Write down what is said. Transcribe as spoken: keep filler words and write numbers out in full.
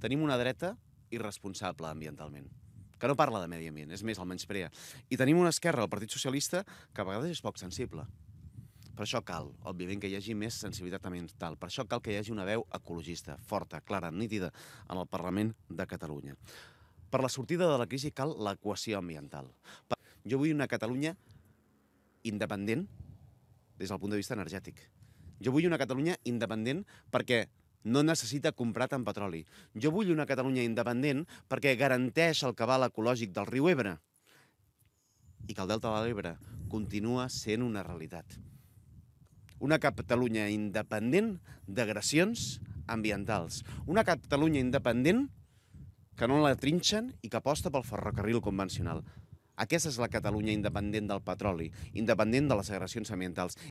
Tenim una dreta irresponsable ambientalment, que no parla de medi ambient, és més, el menysprea. I tenim una esquerra, el Partit Socialista, que a vegades és poc sensible. Per això cal, òbviament, que hi hagi més sensibilitat ambiental. Per això cal que hi hagi una veu ecologista, forta, clara, nítida, en el Parlament de Catalunya. Per la sortida de la crisi cal l'equació ambiental. Jo vull una Catalunya independent des del punt de vista energètic. Jo vull una Catalunya independent perquè no necessita comprar tant petroli. Jo vull una Catalunya independent perquè garanteix el cabal ecològic del riu Ebre i que el delta de l'Ebre continua sent una realitat. Una Catalunya independent d'agressions ambientals. Una Catalunya independent que no la trinxen i que aposta pel ferrocarril convencional. Aquesta és la Catalunya independent del petroli, independent de les agressions ambientals.